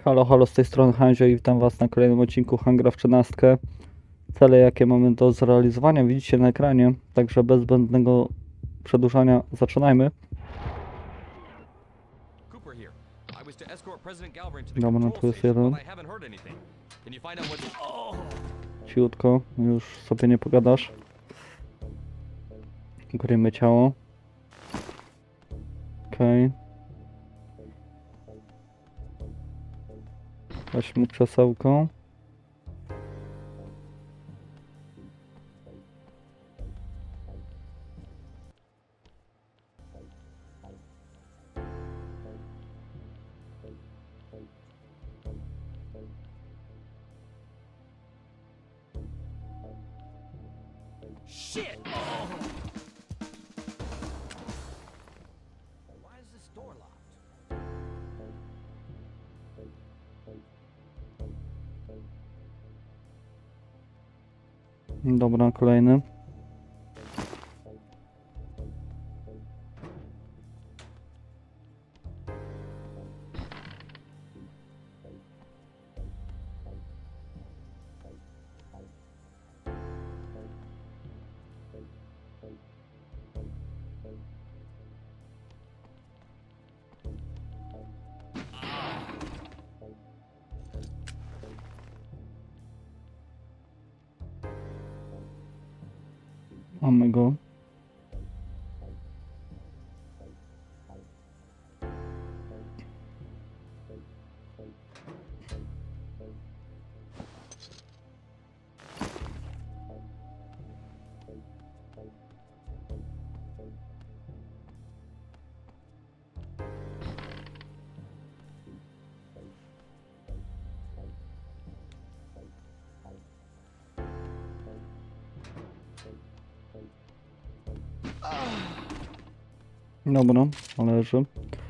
Halo, halo, z tej strony Hanzio i witam Was na kolejnym odcinku Hangra w 13. Cele, jakie mamy do zrealizowania, widzicie na ekranie, także bez zbędnego przedłużania zaczynajmy. Dobra, no tu jest jeden. Ciutko, już sobie nie pogadasz. Grymy ciało. Okej. Weź mu krzesełko. Shit! Oh. Why is this door locked? Dobra, kolejny. Mamy go. Dobra, leży.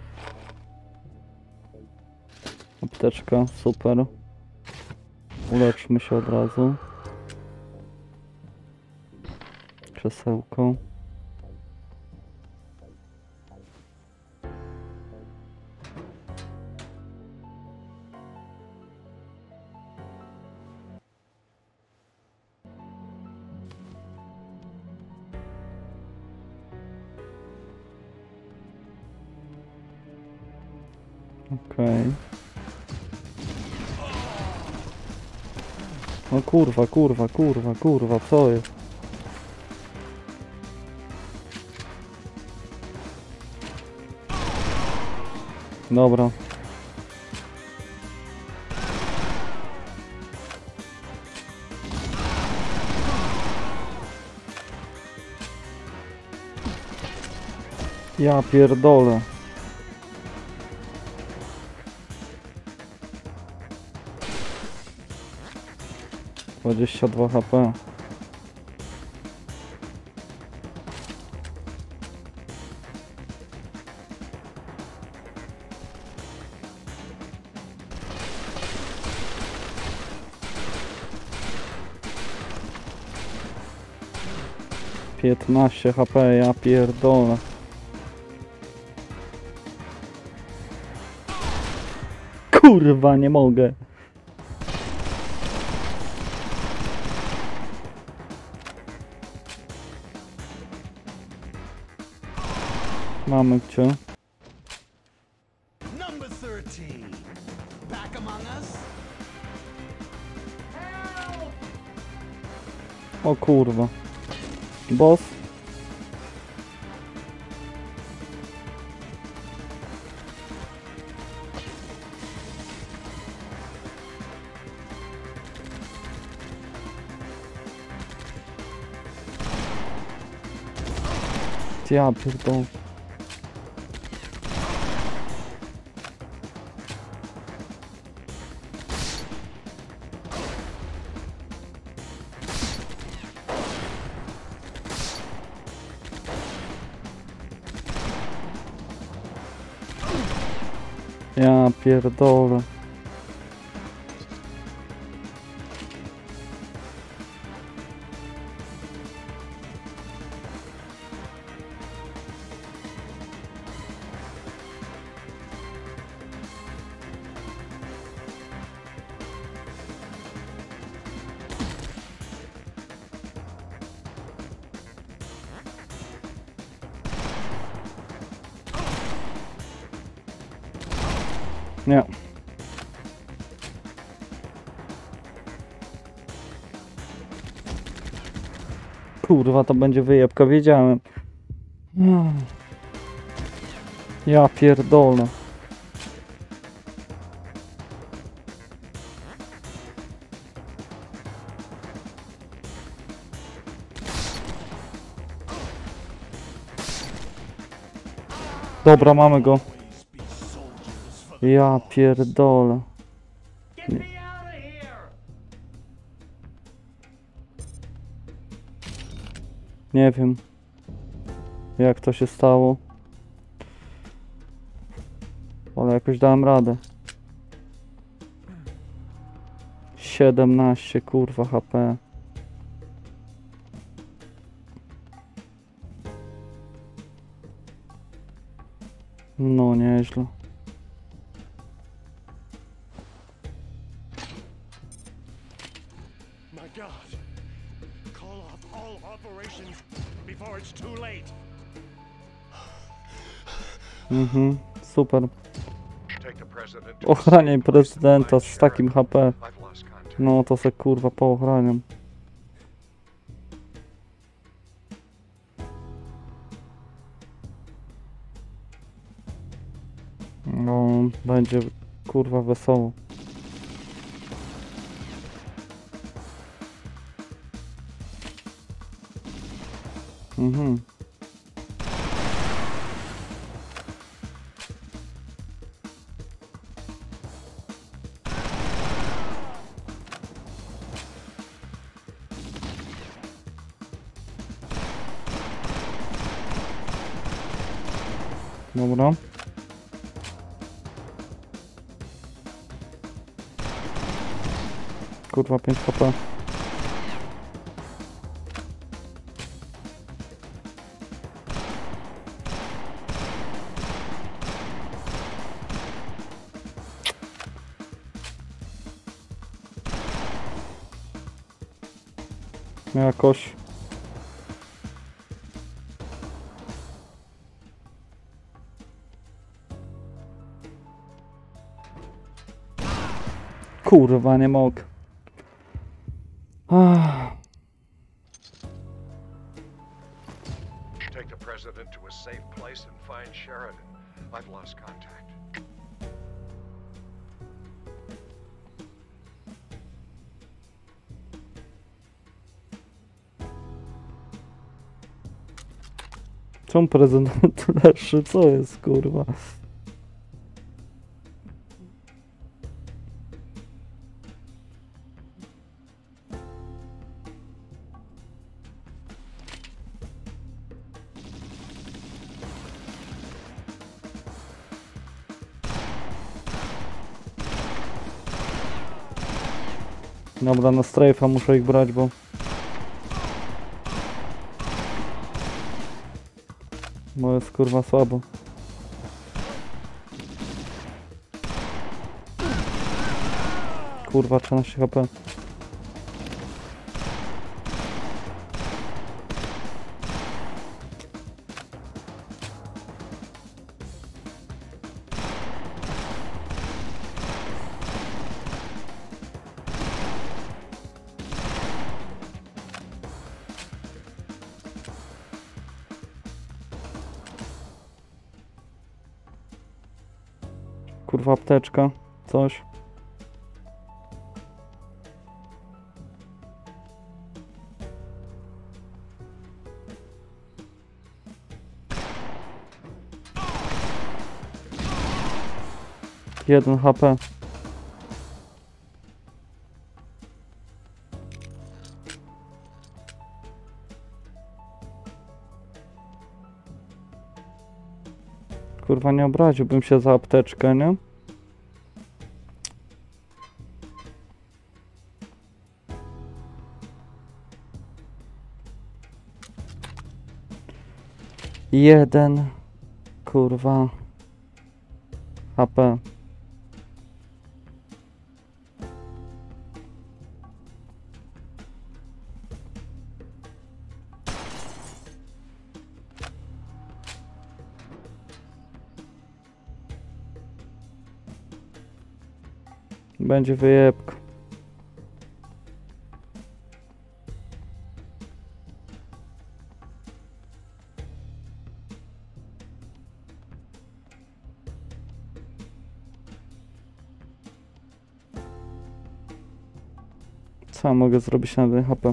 Apteczka, super. Uleczmy się od razu. Krzesełko. Okej. No kurwa, co jest? Dobra. Ja pierdolę. Dwadzieścia 2 HP. Piętnaście HP, ja pierdolę. Kurwa, nie mogę. Mamy cię. Number 13. Back among us? O kurwa. Boss. Ja pierdolę. Ja pierdolę. Nie. Kurwa, to będzie wyjebka, wiedziałem. Ja pierdolę. Dobra, mamy go. Always be soldiers for the Ja pierdolę. Get me out of here! Nie wiem, jak to się stało, ale jakoś dałem radę. 17 kurwa HP. No nieźle. My God! Call off all operations before it's too late. Super. Take the president to Ochraniaj a safe place and prezydenta find z takim Sheridan. HP. I've lost contact. No to se kurwa poochraniam. No, będzie kurwa wesoło. Mhm. Dobra. Kurwa 5 HP. Jakoś. Kurwa, nie mogę. Take the president to a safe place and find Sheridan. I've lost contact. Czemu prezydent leży? Co jest kurwa? Dobra, na strajfa muszę ich brać, bo jest kurwa słabo. Kurwa 13 HP. Kurwa apteczka, coś. Jeden HP. Kurwa, nie obraziłbym się za apteczkę, nie? Jeden, kurwa, HP. Będzie wyjebka. Co ja mogę zrobić na 1 HP?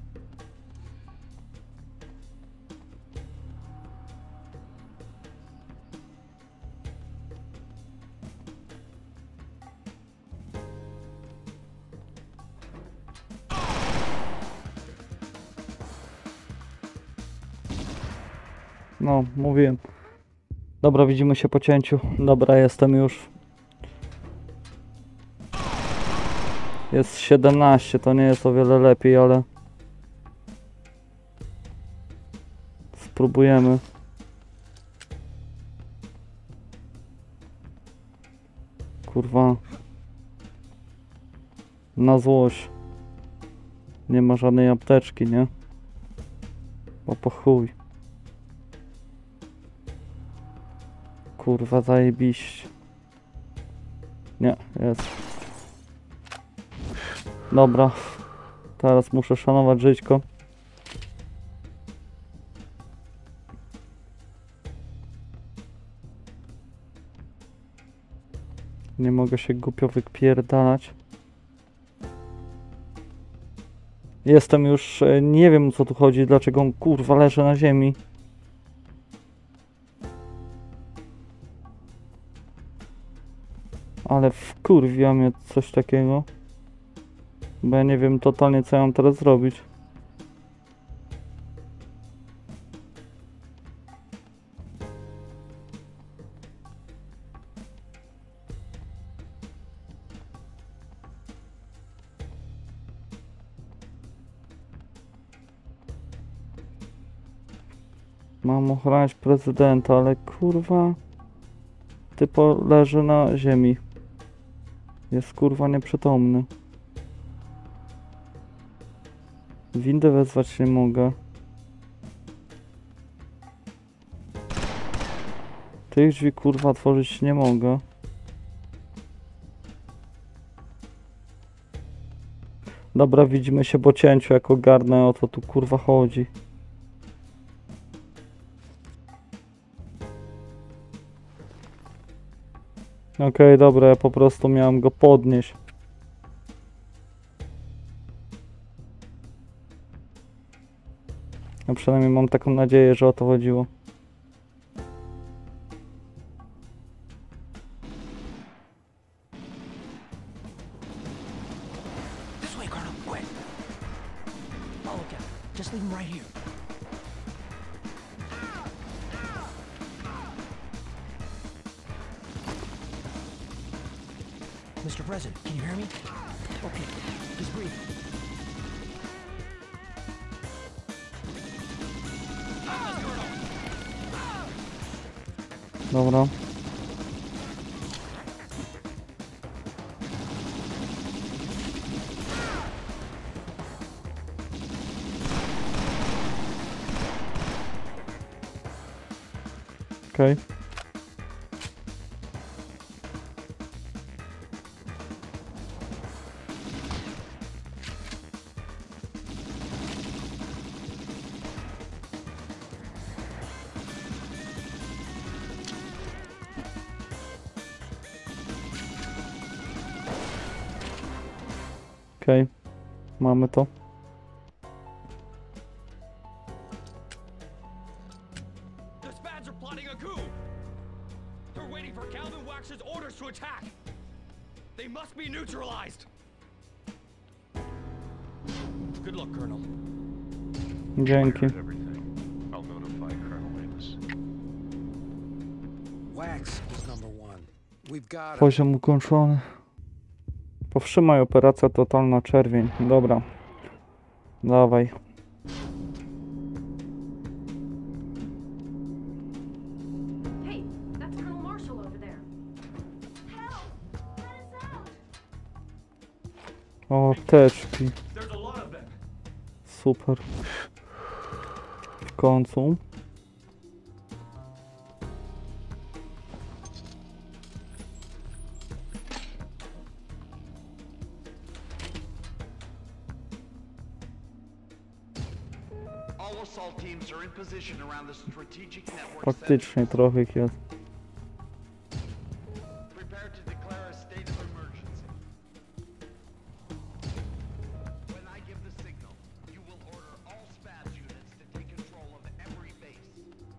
No, mówiłem. Dobra, widzimy się po cięciu. Dobra, jestem już. Jest 17, to nie jest o wiele lepiej, ale... Spróbujemy. Kurwa. Na złość. Nie ma żadnej apteczki, nie? Bo po chuj. Kurwa, zajebiście. Nie, jest. Dobra. Teraz muszę szanować żyćko. Nie mogę się głupio wypierdalać. Jestem już... Nie wiem, o co tu chodzi, dlaczego on kurwa leży na ziemi. Ale wkurwia mnie coś takiego. Bo ja nie wiem totalnie, co ja mam teraz zrobić. Mam ochronić prezydenta, ale kurwa... Typo leży na ziemi. Jest kurwa nieprzytomny. Windę wezwać nie mogę. Tych drzwi kurwa otworzyć nie mogę. Dobra, widzimy się po cięciu, jak ogarnę, o co tu kurwa chodzi. Okej, dobra, ja po prostu miałem go podnieść. Ja przynajmniej mam taką nadzieję, że o to chodziło. This way, Colonel, quick! Oh, okay. Just leave him right here. Mr. President, can you hear me? Okay, just breathe. Dobra. Okej. Okej. Mamy to. The Spads are plotting a coup! They're waiting for Calvin Wax's orders to attack! They must be neutralized! Good luck, Colonel. Dzięki. Heard everything. I'll notify Colonel Amos. Wax is number one. We've got him. Poziom ukończony. Powstrzymaj operacja totalna czerwień. Dobra. Dawaj. Hey, that's Colonel Marshall over there. Help! Let us out! O, teczki. There's a lot of them! Super. W końcu. All assault teams are in position around the strategic network Faktycznie trochę ich jest. Prepare to declare a state of emergency. When I give the signal, you will order all SPAS units to take control of every base.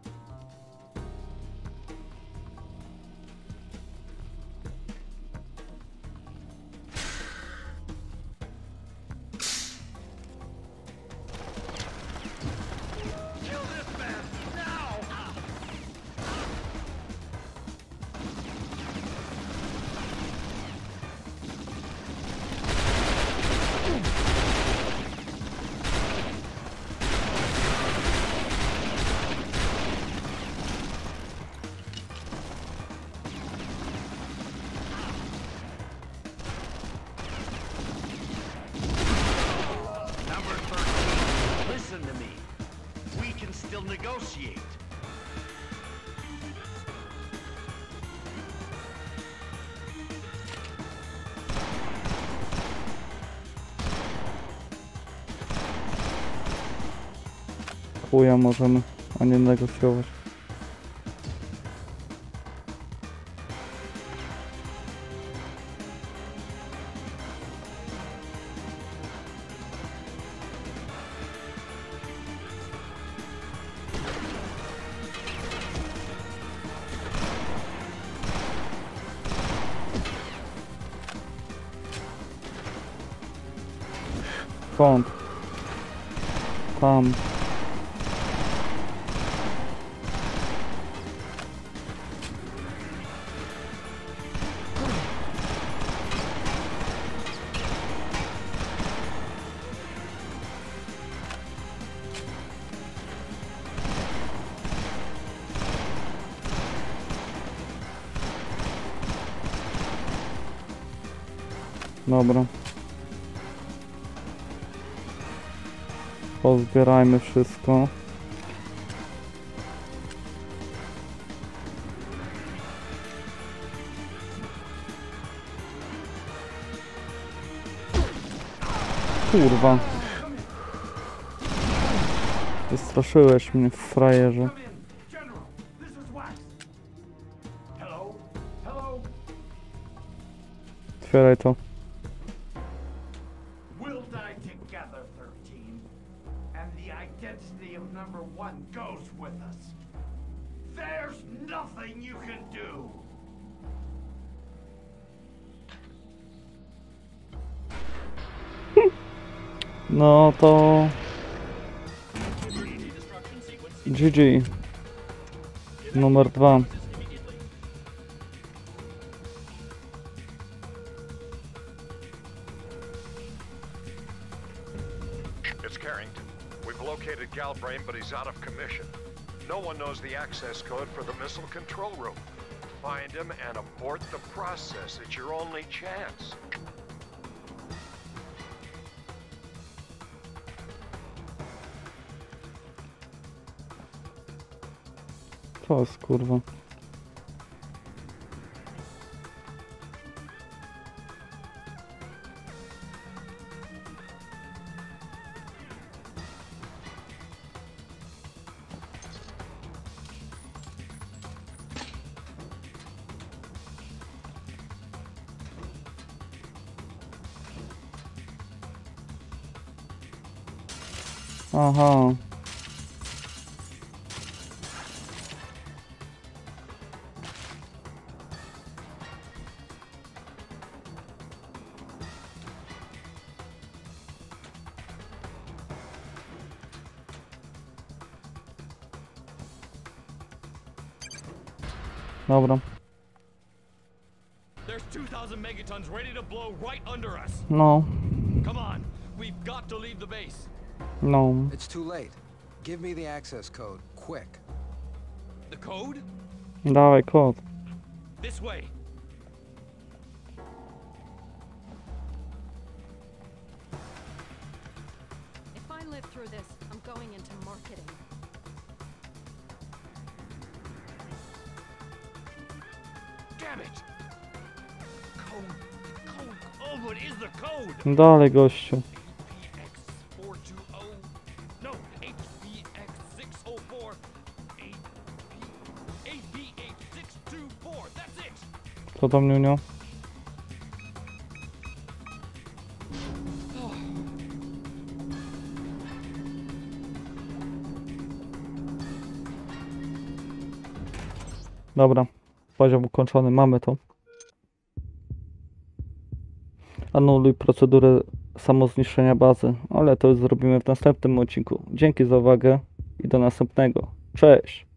Kill this man now! Number 13, listen to me. We can still negotiate. Chuja możemy, a nie negocjować. Skąd? Tam. Dobra. Pozbierajmy wszystko. Kurwa. Wystraszyłeś mnie, frajerze. Come in! General, this is Wax! Hello? Hello? Otwieraj to. We'll die together, 13. And the identity of number 1 goes with us. There's nothing you can do. No to... GG. Numer 2. It's Carrington. We've located Galbraith, but he's out of commission. No one knows the access code for the missile control room. Find him and abort the process. It's your only chance. To jest kurwa. Aha. Dobra. There's 2,000 megatons ready to blow right under us. No. Come on, we've got to leave the base. No. It's too late. Give me the access code, quick. The code? Dawaj kod. This way. If I live through this, I'm going into marketing. Damn it! Code. Oh, what is the code? Dalej gościu. PX420. No, HBX604. ABH624. That's it. Co tam, Niunio? Dobra, poziom ukończony, mamy to. Anuluj procedurę samozniszczenia bazy, ale to już zrobimy w następnym odcinku. Dzięki za uwagę i do następnego. Cześć!